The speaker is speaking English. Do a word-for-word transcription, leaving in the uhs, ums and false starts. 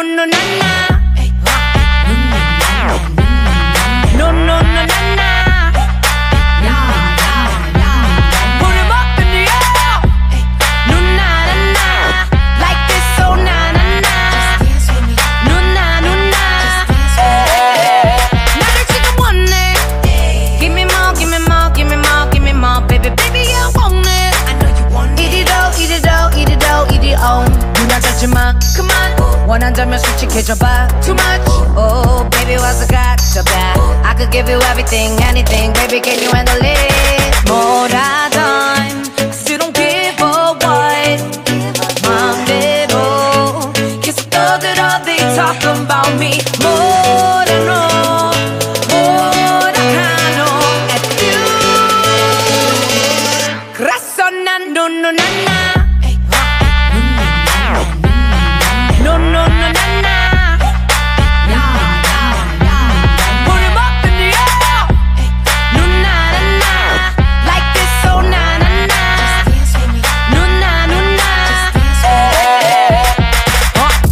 no, na, na. No, no, no, na, na. Put 'em up in the air. No, na, na, na. Like this, oh, na, na, na. No, na, no, na. 나를 지금 원해. Give me more, give me more, give me more, give me more, baby, baby, I want it. I know you want it. Eat it all, eat it all, eat it all, eat it all. 누나 잡지 마, come on. 원한다면 솔직해져봐. Too much. Oh, baby, 와서 가져봐. I could give you everything, anything, baby, can you handle it? more